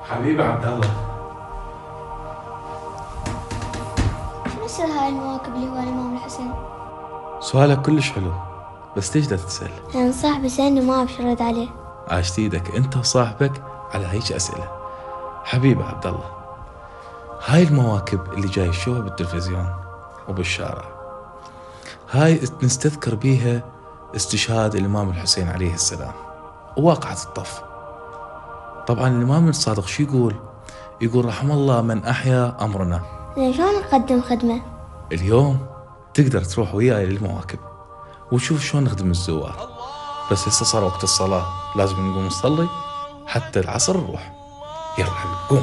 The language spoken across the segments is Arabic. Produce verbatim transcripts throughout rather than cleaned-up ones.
حبيبي عبد الله، شنو سر هاي المواكب اللي هو الإمام الحسين؟ سؤالك كلش حلو، بس ليش دا تسأل؟ لأن صاحبي سألني ما أعرف أرد عليه. عاشت ايدك انت وصاحبك على هيك اسئلة. حبيبي عبد الله، هاي المواكب اللي جاي تشوفها بالتلفزيون وبالشارع، هاي نستذكر بيها استشهاد الإمام الحسين عليه السلام وواقعة الطف. طبعا الإمام الصادق شو يقول؟ يقول رحم الله من أحيا أمرنا. زين شلون نقدم خدمة؟ اليوم تقدر تروح وياي للمواكب وتشوف شلون نخدم الزوار، بس هسه صار وقت الصلاة، لازم نقوم نصلي حتى العصر نروح. يلا حبيبي قوم.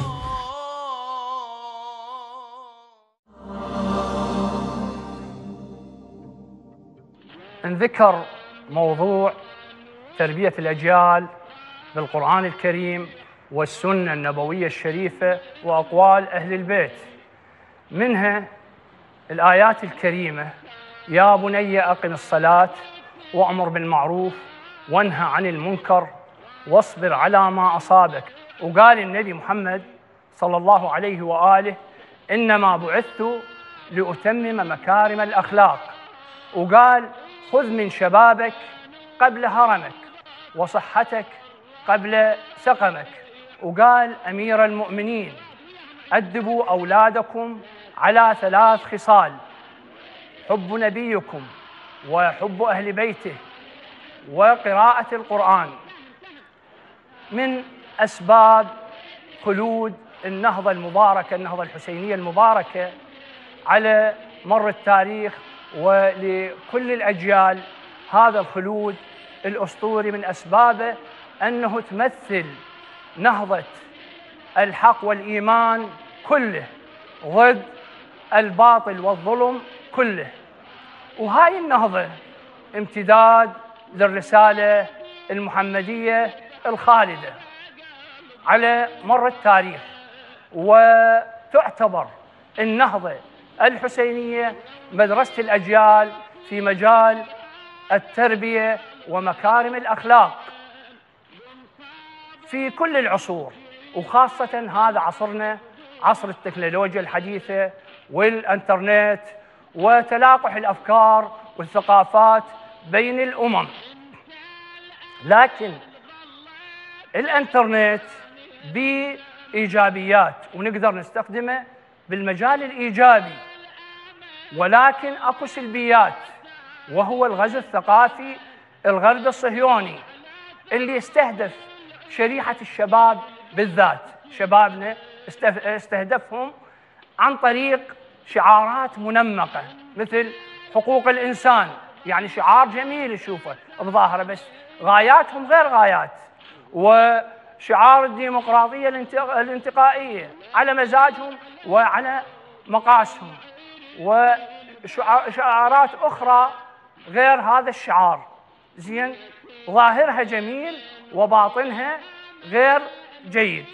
انذكر موضوع تربية الأجيال بالقرآن الكريم والسنة النبوية الشريفة وأقوال أهل البيت، منها الآيات الكريمة: يا بني أقم الصلاة وأمر بالمعروف وانهى عن المنكر واصبر على ما أصابك. وقال النبي محمد صلى الله عليه وآله: إنما بعثت لأتمم مكارم الأخلاق. وقال: خذ من شبابك قبل هرمك وصحتك قبل سقمك. وقال أمير المؤمنين: أدبوا أولادكم على ثلاث خصال: حب نبيكم وحب أهل بيته وقراءة القرآن. من أسباب خلود النهضة المباركة، النهضة الحسينية المباركة على مر التاريخ ولكل الأجيال، هذا الخلود الأسطوري من أسبابه أنه تمثل نهضة الحق والإيمان كله ضد الباطل والظلم كله. وهاي النهضة امتداد للرسالة المحمدية الخالدة على مر التاريخ، وتعتبر النهضة الحسينية مدرسة الأجيال في مجال التربية ومكارم الأخلاق في كل العصور، وخاصة هذا عصرنا، عصر التكنولوجيا الحديثة والإنترنت وتلاقح الأفكار والثقافات بين الأمم. لكن الإنترنت بإيجابيات ونقدر نستخدمه بالمجال الإيجابي، ولكن أكو سلبيات، وهو الغزو الثقافي الغربي الصهيوني اللي يستهدف شريحة الشباب بالذات. شبابنا استهدفهم عن طريق شعارات منمقة مثل حقوق الإنسان، يعني شعار جميل يشوفه بظاهره بس غاياتهم غير غايات، وشعار الديمقراطية الانتقائية على مزاجهم وعلى مقاسهم، وشعارات أخرى غير هذا الشعار. زين، ظاهرها جميل وباطنها غير جيد.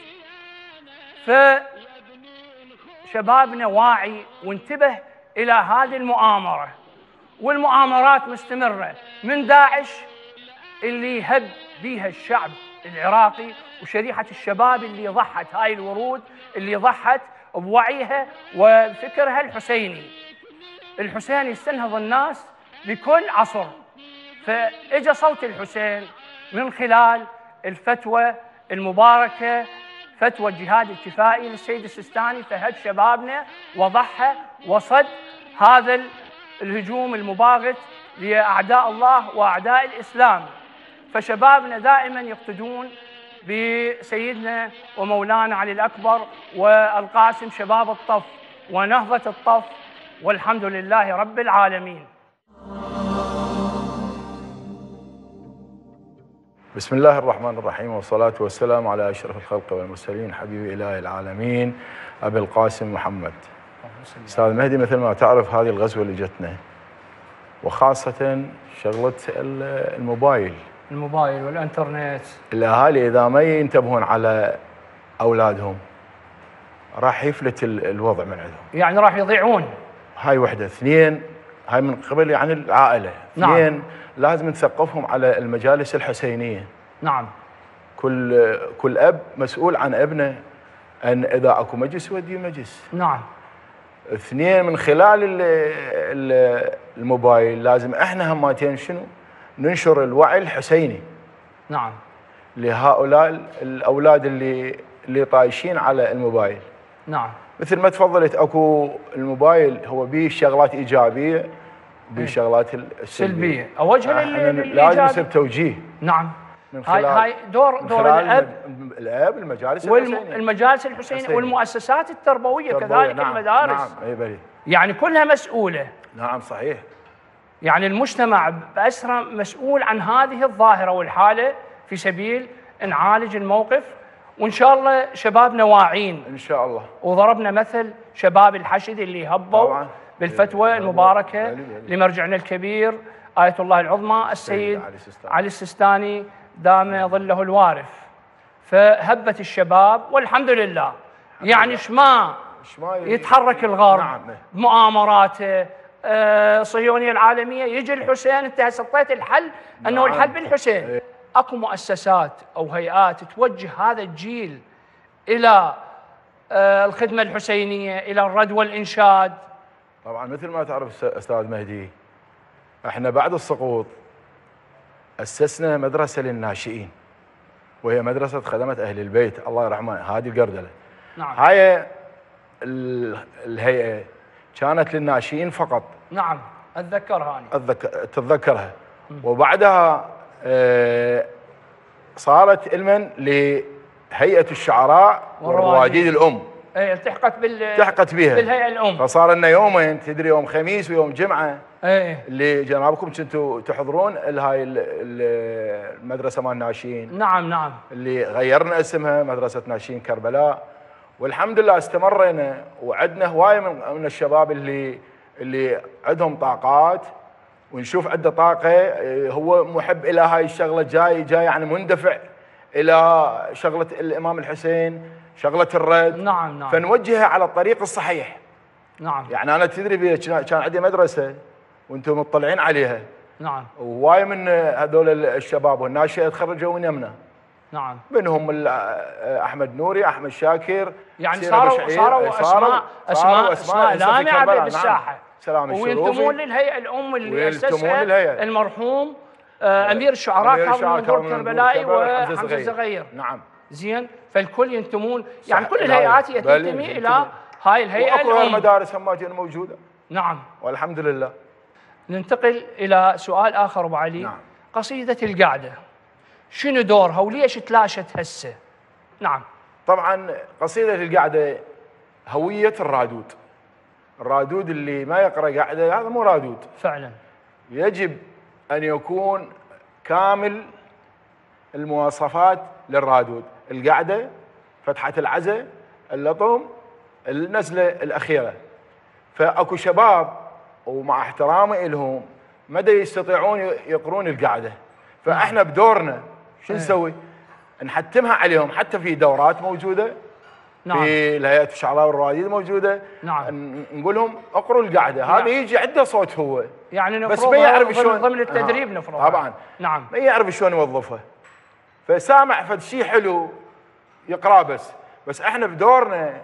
فشبابنا واعي وانتبه إلى هذه المؤامرة، والمؤامرات مستمرة من داعش اللي يهب بيها الشعب العراقي وشريحة الشباب اللي ضحت، هاي الورود اللي ضحت بوعيها وفكرها الحسيني. الحسين يستنهض الناس بكل عصر، فإجا صوت الحسين من خلال الفتوى المباركة، فتوى الجهاد الاتفاقي للسيد السيستاني، فهب شبابنا وضحى وصد هذا الهجوم المباغت لأعداء الله وأعداء الإسلام. فشبابنا دائما يقتدون بسيدنا ومولانا علي الأكبر والقاسم، شباب الطف ونهضة الطف، والحمد لله رب العالمين. بسم الله الرحمن الرحيم، والصلاة والسلام على أشرف الخلق والمرسلين، حبيب إله العالمين أبي القاسم محمد. أستاذ مهدي، مثل ما تعرف هذه الغزوة اللي جتنا، وخاصة شغلة الموبايل الموبايل والإنترنت، الأهالي إذا ما ينتبهون على أولادهم راح يفلت الوضع من عندهم، يعني راح يضيعون. هاي وحدة. اثنين، هاي من قبل يعني العائلة. نعم. اثنين، لازم نثقفهم على المجالس الحسينية. نعم. كل كل أب مسؤول عن ابنه، ان اذا اكو مجلس ودي مجلس. نعم. اثنين، من خلال ال ال الموبايل لازم احنا هماتين شنو؟ ننشر الوعي الحسيني. نعم. لهؤلاء الاولاد اللي اللي طايشين على الموبايل. نعم. مثل ما تفضلت، اكو الموبايل هو به شغلات ايجابيه وبه شغلات سلبيه، اوجه للايجابي. لازم يصير توجيه. نعم. من هاي هاي دور دور الاب الاب المجالس الحسينيه والمجالس الحسينيه والمؤسسات التربويه كذلك. نعم. المدارس. نعم. اي بلي. يعني كلها مسؤوله. نعم صحيح. يعني المجتمع بأسره مسؤول عن هذه الظاهره والحاله في سبيل نعالج الموقف، وان شاء الله شبابنا واعين ان شاء الله. وضربنا مثل شباب الحشد اللي هبوا طبعا بالفتوى المباركه لمرجعنا الكبير آية الله العظمى السيد علي السيستاني دام ظله الوارف. فهبت الشباب والحمد لله. يعني شما يتحرك الغرب نعم. بمؤامراته آه صهيونيه العالميه، يجي الحسين. انت هسه اعطيت الحل انه نعم. الحل بالحسين. اكو مؤسسات او هيئات توجه هذا الجيل الى آه الخدمه الحسينيه، الى الرد والانشاد. طبعا مثل ما تعرف استاذ مهدي، احنا بعد السقوط اسسنا مدرسه للناشئين، وهي مدرسه خدمه اهل البيت الله يرحمه هادي القردله. نعم. هاي الهيئه كانت للناشئين فقط. نعم اتذكرها هاني. اتذكر تتذكرها. وبعدها اه صارت علما لهيئه الشعراء والرواديد الام. اي التحقت بال التحقت بها بالهيئه الام. فصار لنا يومين، تدري، يوم خميس ويوم جمعه. اي اللي جنابكم كنتوا تحضرون هاي المدرسه مال الناشئين. نعم نعم. اللي غيرنا اسمها مدرسه ناشئين كربلاء، والحمد لله استمرينا وعدنا هوايه من الشباب اللي اللي عندهم طاقات، ونشوف عنده طاقه هو محب الى هاي الشغله، جاي جاي يعني مندفع الى شغله الامام الحسين، شغله الرد. نعم نعم. فنوجهها على الطريق الصحيح. نعم. يعني انا تدري بي كان عندي مدرسه وانتم مطلعين عليها. نعم. وهواي من هذول الشباب والناشئه تخرجوا من يمنا. نعم. منهم احمد نوري، احمد شاكر، يعني صاروا صاروا اسماء اسماء اسماء لامعه بالساحه. سلام الشروفي. وينتمون للهيئه الام اللي اسسها المرحوم آه امير الشعراء كاظم منظور كربلائي وحمزه الزغير. نعم. زين، فالكل ينتمون، يعني كل الهيئات هي تنتمي الى هاي الهيئه الام. واكو المدارس هماتين موجوده. نعم. والحمد لله. ننتقل الى سؤال اخر ابو علي. نعم. قصيده القعده شنو دورها وليش تلاشت هسه؟ نعم. طبعا قصيده القعده هويه الرادود. الرادود اللي ما يقرا قعده هذا مو رادود. فعلا. يجب ان يكون كامل المواصفات للرادود، القعده، فتحه العزة، اللطم، النزله الاخيره. فاكو شباب ومع احترامي لهم مدى يستطيعون يقرون القعده، فاحنا بدورنا شو نسوي؟ نحتمها عليهم، حتى في دورات موجوده. نعم. في الهيئه الشعراء والرواديد موجوده. نعم. نقول لهم اقروا القعده، هذا نعم. يجي عنده صوت هو، يعني بس ما يعرف شلون ضمن التدريب آه. نفرض. طبعا. نعم. ما يعرف شلون يوظفها، فسامع فد شيء حلو يقراه بس. بس احنا بدورنا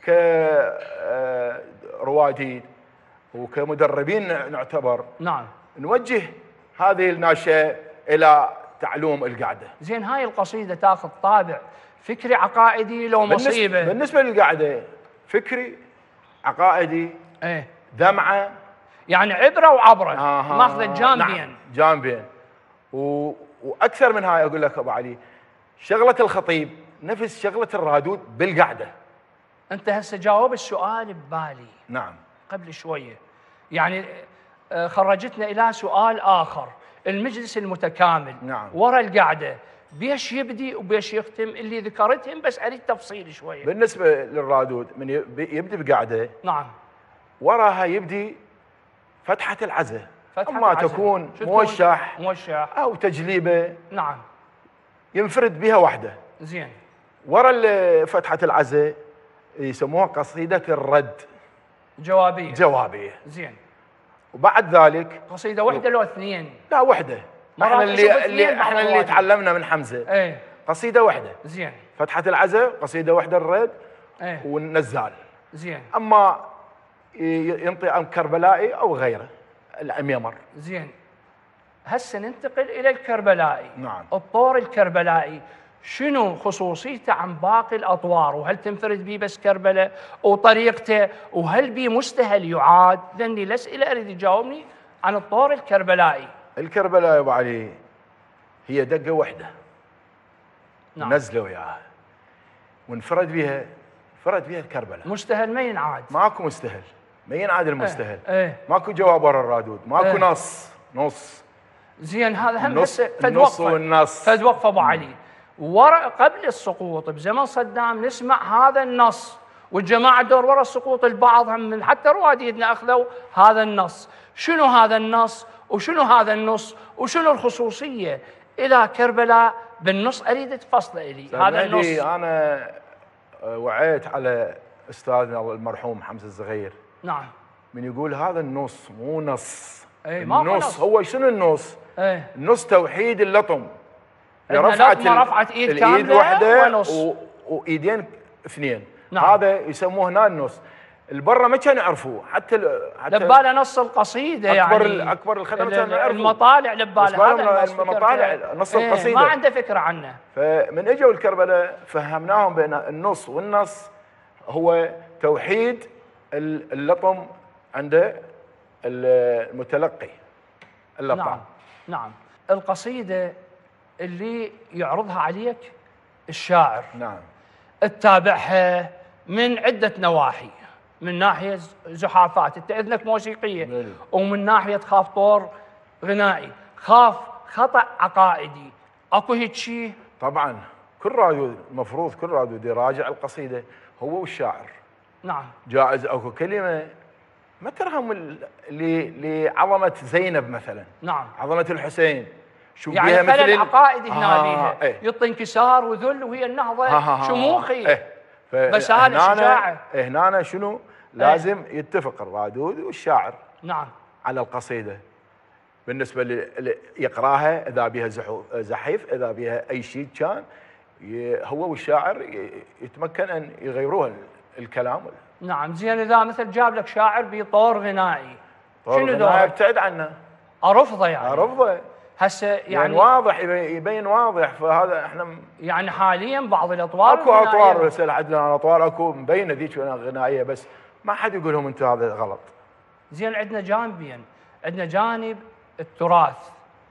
كرواديد وكمدربين نعتبر. نعم. نوجه هذه الناشئه الى تعلم القعده. زين، هاي القصيده تاخذ طابع فكري عقائدي لو مصيبه؟ بالنسبه للقعده فكري عقائدي. ايه. دمعه، يعني عبره وعبره. آه ماخذه جانبين. نعم. جانبين. و... واكثر من هاي اقول لك ابو علي، شغله الخطيب نفس شغله الرادود بالقعده. انت هسه جاوب السؤال ببالي. نعم. قبل شويه يعني خرجتنا الى سؤال اخر، المجلس المتكامل. نعم. ورا القعده بيش يبدي وبيش يختم اللي ذكرتهم، بس اريد تفصيل شويه. بالنسبه للرادود من يبدي بقعده. نعم. وراها يبدي فتحه العزة، فتحة اما العزة. تكون موشح موشح او تجليبه. نعم. ينفرد بها وحده. زين. ورا فتحه العزة يسموها قصيده الرد. جوابيه. جوابيه. زين. وبعد ذلك قصيده واحده لو اثنين؟ لا واحده. احنا اللي, اللي احنا اللي تعلمنا من حمزه. ايه. قصيده واحده. زين. فتحه العزة قصيده واحده الرد، ايه والنزال. زين. اما ينطي عن كربلائي او غيره العميمر. زين. هسه ننتقل الى الكربلائي. نعم. الطور الكربلائي شنو خصوصيته عن باقي الاطوار؟ وهل تنفرد به بس كربلاء وطريقته؟ وهل به مستهل يعاد؟ لاني الاسئله اريد يجاوبني عن الطور الكربلائي. الكربلاء يا ابو علي هي دقه واحده. نعم. نزله وياها وانفرد بها، انفرد بها الكربلاء. مستهل ما ينعاد. ماكو مستهل، ما ينعاد المستهل. ايه. ايه. ماكو جواب ورا الرادود، ماكو ايه. نص نص. زين. هذا هم النص هسه فد النص وقفه والنص. فد وقفه ابو علي. ورا قبل السقوط بزمن صدام نسمع هذا النص، والجماعه دور ورا السقوط البعض هم من حتى رواديدنا اخذوا هذا النص. شنو هذا النص وشنو هذا النص وشنو الخصوصيه الى كربلاء بالنص؟ اريد تفصله لي هذا النص. انا وعيت على استاذنا المرحوم حمزه الزغير. نعم. من يقول هذا النص مو نص. اي ما النص نص. هو شنو النص؟ ايه. النص توحيد اللطم. رفعت رفعت ايد كامله الايد واحده ونص و... وايدين اثنين. نعم. هذا يسموه هنا النص. البرة ما كانوا يعرفوه حتى ال... حتى لباله نص القصيده أكبر يعني ال... اكبر الخدمه كانوا يعرفوه. المطالع لباله هذا المطالع نص ايه القصيده ما عنده فكره عنه. فمن اجوا الكربلاء فهمناهم بين النص والنص هو توحيد اللطم عند المتلقي اللطم. نعم. نعم. القصيده اللي يعرضها عليك الشاعر نعم تتابعها من عده نواحي، من ناحيه زحافات انت اذنك موسيقيه بلي. ومن ناحيه خاف طور غنائي، خاف خطا عقائدي، اكو هيك شيء؟ طبعا كل رادود المفروض كل رادود يراجع القصيده هو والشاعر. نعم. جائز اكو كلمه ما ترهم لعظمه زينب مثلا. نعم. عظمه الحسين شو يعني بيها خلل مثل عقائدي هنا آه بيها ايه. يعطي انكسار وذل وهي النهضه آه شموخي ايه. بساله شجاعه. هنا شنو لازم ايه. يتفق الرادود والشاعر نعم على القصيده بالنسبه اللي يقراها اذا بها زحيف اذا بها اي شيء كان هو والشاعر يتمكن ان يغيروها الكلام. نعم. زين اذا مثل جاب لك شاعر بطور غنائي شنو دوره؟ ابتعد عنه. ارفضه يعني. ارفضه هسه يعني, يعني واضح يبين واضح. فهذا احنا يعني حاليا بعض الاطوار اكو اطوار بس لحد الان اطوار اكو مبينه ذيك غنائيه بس ما حد يقول لهم انتم هذا غلط. زين عندنا جانبين، عندنا جانب التراث.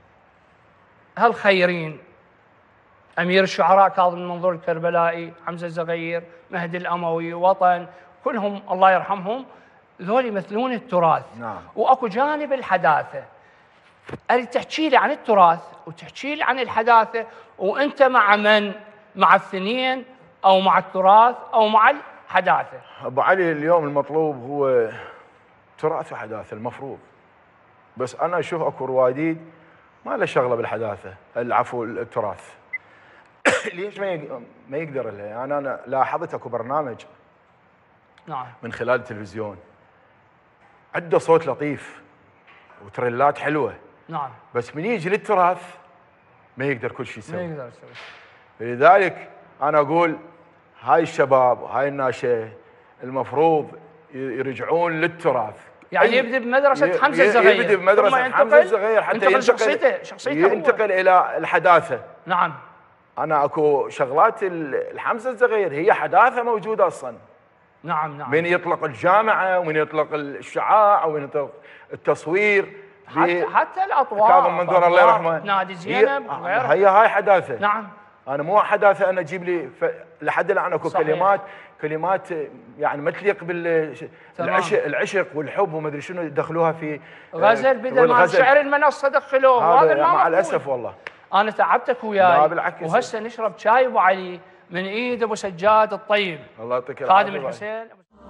هالخيرين امير الشعراء كاظم المنظور الكربلائي، حمزه الزغير، مهدي الاموي، وطن، كلهم الله يرحمهم ذول يمثلون التراث. نعم. واكو جانب الحداثه. اريد تحكي لي عن التراث وتحكي لي عن الحداثه، وانت مع من؟ مع الاثنين او مع التراث او مع الحداثه؟ ابو علي اليوم المطلوب هو تراث وحداثه المفروض. بس انا اشوف اكو رواديد ما له شغله بالحداثه، العفو التراث. ليش ما ما يقدر له؟ يعني انا لاحظت اكو برنامج نعم من خلال التلفزيون عنده صوت لطيف وتريلات حلوه. نعم. بس من يجي للتراث ما يقدر كل شيء يسوي. ما يقدر يسوي. لذلك انا اقول هاي الشباب وهاي الناشئه المفروض يرجعون للتراث. يعني يبدأ بمدرسة حمزة الزغير. يبدأ بمدرسة حمزة الزغير حتى ينتقل ينتقل شخصيته شخصيته ينتقل الى الحداثه. نعم. انا اكو شغلات الحمزة الزغير هي حداثه موجوده اصلا. نعم نعم. من يطلق الجامعه ومن يطلق الشعاع ومن يطلق التصوير حتى حتى الاطوار كاظم منظور الله يرحمه نادي زينب هي, هي هاي حداثه. نعم. انا مو حداثه انا اجيب لي ف... لحد الان اكو كلمات كلمات يعني ما تليق بالعشق العشق والحب وما ادري شنو يدخلوها في غزل بدل ما شعر المنصه دخلوه. هذا مع الاسف والله. انا تعبتك وياي. لا بالعكس. وهسه نشرب شاي ابو علي من ايد ابو سجاد الطيب. الله يعطيك العافيه. خادم الحسين.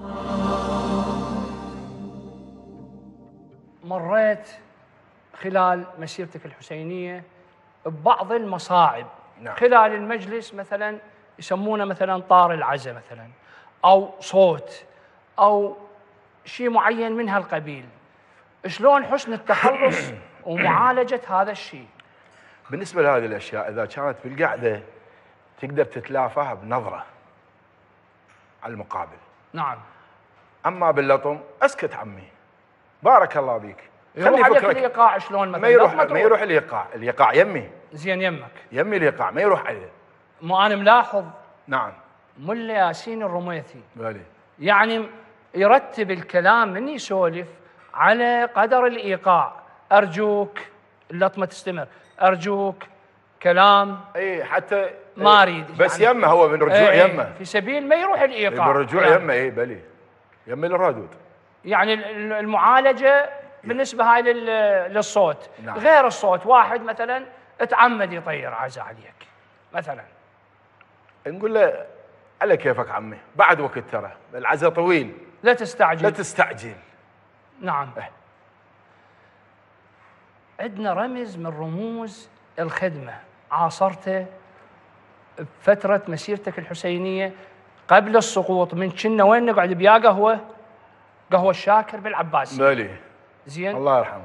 مريت خلال مسيرتك الحسينيه ببعض المصاعب. نعم. خلال المجلس مثلا يسمونه مثلا طار العزا مثلا او صوت او شيء معين من هالقبيل. شلون حسن التخلص ومعالجه هذا الشيء؟ بالنسبه لهذه الاشياء اذا كانت بالقعده تقدر تتلافاها بنظره. على المقابل. نعم. اما باللطم اسكت عمي، بارك الله بيك. يروح عليك الايقاع شلون مثلا؟ ما يروح ما يروح الايقاع، الايقاع يمي. زين يمك. يمي الايقاع ما يروح عليه. مو انا ملاحظ. نعم. ملا ياسين الرميثي. بالي. يعني يرتب الكلام من يسولف على قدر الايقاع، ارجوك اللطمه تستمر، ارجوك كلام. اي حتى ما اريد بس يعني يمه هو من رجوع ايه يمه في سبيل ما يروح الايقاع. من رجوع يعني يمه اي بلي يمه الرادود. يعني المعالجه بالنسبه هاي للصوت. نعم. غير الصوت، واحد مثلا اتعمد يطير عزا عليك مثلا، نقول له على كيفك عمي، بعد وقت ترى العزا طويل، لا تستعجل لا تستعجل. نعم. اه. عندنا رمز من رموز الخدمه عاصرته بفتره مسيرتك الحسينيه قبل السقوط، من كنا وين نقعد بيا قهوه قهوه الشاكر بالعباسي. بالي. زين. الله يرحمه.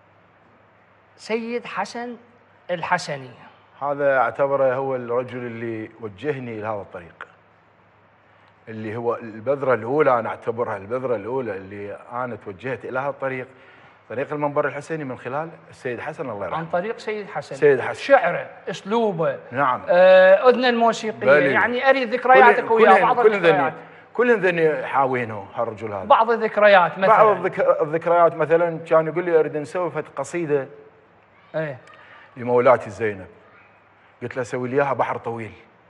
سيد حسن الحسني هذا اعتبره هو الرجل اللي وجهني لهذا الطريق، اللي هو البذره الاولى، انا اعتبرها البذره الاولى اللي انا توجهت الى هذا الطريق، طريق المنبر الحسيني، من خلال السيد حسن الله يرحمه. عن طريق سيد حسن. سيد حسن. شعره، اسلوبه. نعم. آه، اذنه الموسيقيه. بالي. يعني اريد ذكرياتك وياه، بعض كل الذكريات. كل ذني حاوينه هالرجل هذا. بعض الذكريات مثلا. بعض الذكريات مثلا كان يقول لي اريد نسوي فت قصيده ايه لمولاتي زينب، قلت له سوي لي اياها بحر طويل،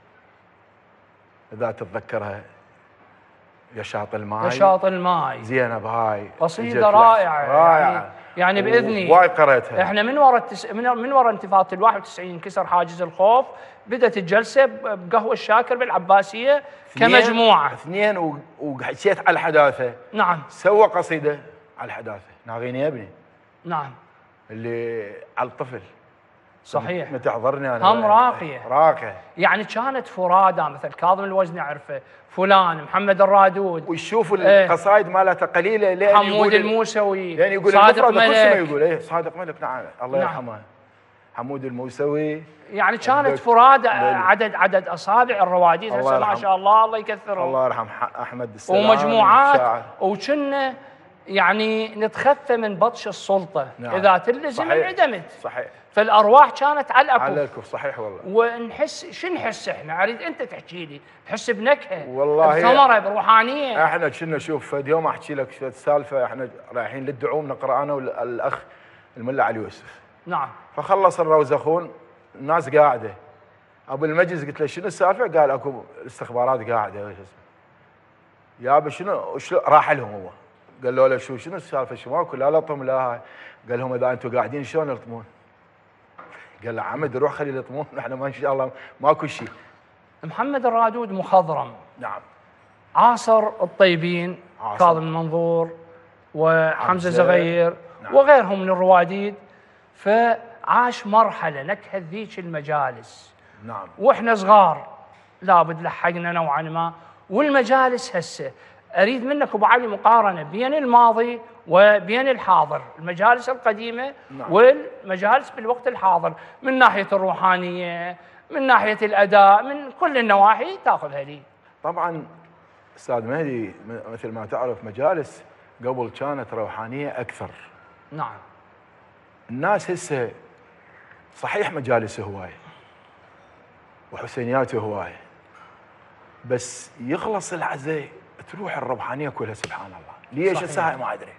اذا تتذكرها، يا شاطئ الماي يا شاطئ الماي. زينب هاي قصيده رائعه رائعه يعني, يعني باذني وايد قريتها. احنا من وراء التس... من من وراء انتفاضه ال واحد وتسعين انكسر حاجز الخوف، بدات الجلسه بقهوه الشاكر بالعباسيه كمجموعه اثنين و... وحكيت على الحداثه. نعم. سوى قصيده على الحداثه، ناغيني يا ابني. نعم. اللي على الطفل. صحيح. متى تحضرني انا هم راقيه راقيه يعني كانت فرادى، مثل كاظم الوزني اعرفه، فلان محمد الرادود، ويشوفوا القصائد مالته قليله لين حمود الموسوي، يعني يقول صادق ملك، كل ما ملك. يقول ايه صادق ملك. نعم الله نعم. يرحمه. حمود الموسوي. يعني كانت فرادى عدد عدد اصابع الرواديد هسه ما شاء الله الله يكثرهم. الله يرحم احمد السلام. ومجموعات، وكنا يعني نتخفى من بطش السلطه. نعم. اذا تلزم انعدمت. صحيح. فالارواح كانت على الاكف. على الاكف صحيح والله. ونحس شو نحس احنا؟ اريد انت تحكي لي، نحس بنكهه والله، بثمره بروحانيه. احنا كنا شوف اليوم احكي لك شويه سالفه، احنا رايحين للدعوم نقرا انا والاخ الملا علي يوسف. نعم. فخلص الروزخون، الناس قاعده، ابو المجلس قلت له شنو السالفه؟ قال اكو استخبارات قاعده. يابا شنو شنو راح لهم هو، قال له شو شنو السالفه؟ شو ماكو لا لطم لا هاي. قال لهم اذا انتم قاعدين شلون يلطمون؟ قال له عمد روح خلي يلطمون، احنا ما ان شاء الله ماكو شيء. محمد الرادود مخضرم. نعم. عاصر الطيبين، كاظم المنظور وحمزه زغير. نعم. وغيرهم من الرواديد، فعاش مرحله نكهه ذيك المجالس. نعم. واحنا صغار لابد لحقنا نوعا ما، والمجالس هسه اريد منك ابو علي مقارنه بين الماضي وبين الحاضر، المجالس القديمه. نعم. والمجالس بالوقت الحاضر، من ناحيه الروحانيه، من ناحيه الاداء، من كل النواحي تاخذها لي. طبعا استاذ مهدي مثل ما تعرف مجالس قبل كانت روحانيه اكثر. نعم. الناس هسه صحيح مجالس هوايه وحسينيات هوايه، بس يخلص العزاء تروح الروحانيه كلها سبحان الله. ليش هسه ما ادري.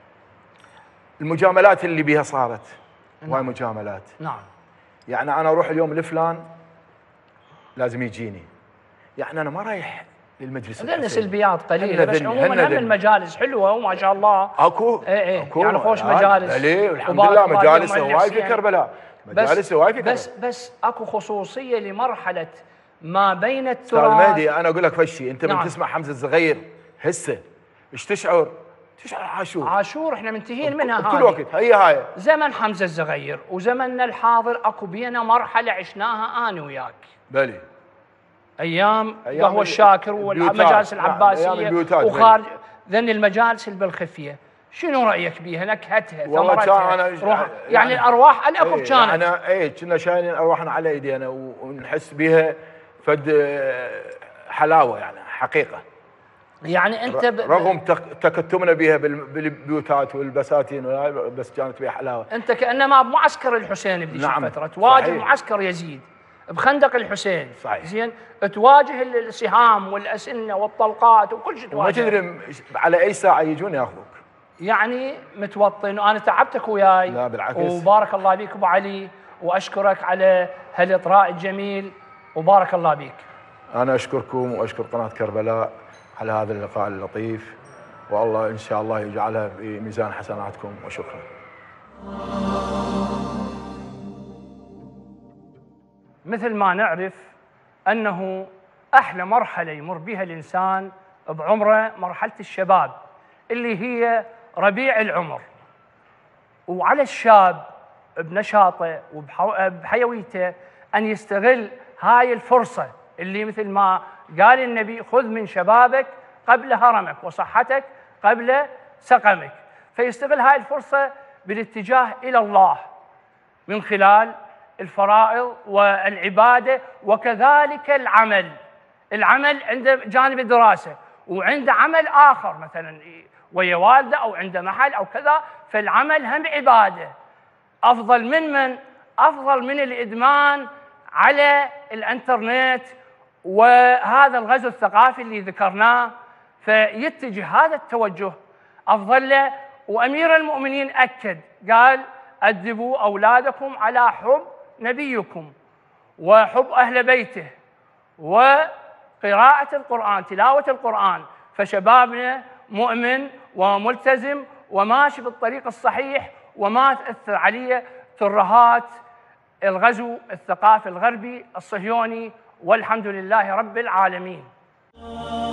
المجاملات اللي بيها صارت. نعم. هواي مجاملات. نعم. يعني انا اروح اليوم لفلان لازم يجيني، يعني انا ما رايح للمجلس. لان سلبيات قليله، بس عموما هم المجالس حلوه وما شاء الله. اكو ايه ايه اكو يعني خوش مجالس. ليه الحمد لله مجالس هواي في كربلاء، مجالس هواي في كربلاء. بس بس اكو خصوصيه لمرحله ما بين التراث. استاذ مهدي انا اقول لك فشي، انت نعم. من تسمع حمزه الزغير هسه ايش تشعر؟ تشعر عاشور. عاشور احنا منتهين منها هاي كل وقت هي هاي. زمن حمزه الزغير وزمننا الحاضر اكو بينا مرحله عشناها انا وياك. بلي. ايام قهوه الشاكر والمجالس العباسيه وخارج ذن المجالس اللي بالخفيه، شنو رايك بيها؟ نكهتها، ثمرتها، أنا روح يعني, يعني الارواح على الاكف كانت. انا اي كنا شايلين ارواحنا على ايدينا ونحس بها فد حلاوه يعني حقيقه. يعني انت ب... رغم تكتمنا بها بالبيوتات والبساتين بس كانت بها حلاوه. انت كانما بمعسكر الحسين بذيك نعم الفتره تواجه صحيح. معسكر يزيد بخندق الحسين صحيح. زين تواجه السهام والاسنه والطلقات وكل شيء تواجه. ما تدري على اي ساعه يجون ياخذوك. يعني متوطن وانا تعبتك وياي. لا بالعكس. وبارك الله بيك ابو علي واشكرك على هالاطراء الجميل وبارك الله بيك. انا اشكركم واشكر قناه كربلاء على هذا اللقاء اللطيف، والله ان شاء الله يجعلها في ميزان حسناتكم وشكرا. مثل ما نعرف انه احلى مرحله يمر بها الانسان بعمره مرحله الشباب اللي هي ربيع العمر، وعلى الشاب بنشاطه وبحيويته ان يستغل هاي الفرصه اللي مثل ما قال النبي خذ من شبابك قبل هرمك وصحتك قبل سقمك، فيستغل هاي الفرصه بالاتجاه الى الله من خلال الفرائض والعباده وكذلك العمل. العمل عند جانب الدراسه وعند عمل اخر مثلا ويا والده او عند محل او كذا، فالعمل هم عباده. افضل من من؟ افضل من الادمان على الانترنت وهذا الغزو الثقافي اللي ذكرناه، فيتجه هذا التوجه افضل له. وامير المؤمنين اكد قال ادبوا اولادكم على حب نبيكم وحب اهل بيته وقراءة القرآن تلاوة القرآن، فشبابنا مؤمن وملتزم وماشي بالطريق الصحيح وما تأثر عليه ترهات الغزو الثقافي الغربي الصهيوني، والحمد لله رب العالمين.